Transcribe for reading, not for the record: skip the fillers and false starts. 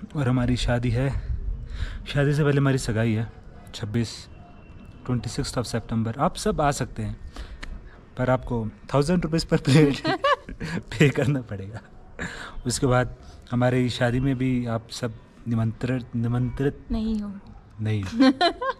और हमारी शादी है, शादी से पहले हमारी सगाई है 26 सितंबर। आप सब आ सकते हैं पर आपको 1000 रुपीज़ पर प्लेट पे करना पड़ेगा। उसके बाद हमारी शादी में भी आप सब निमंत्रित नहीं हो। नहीं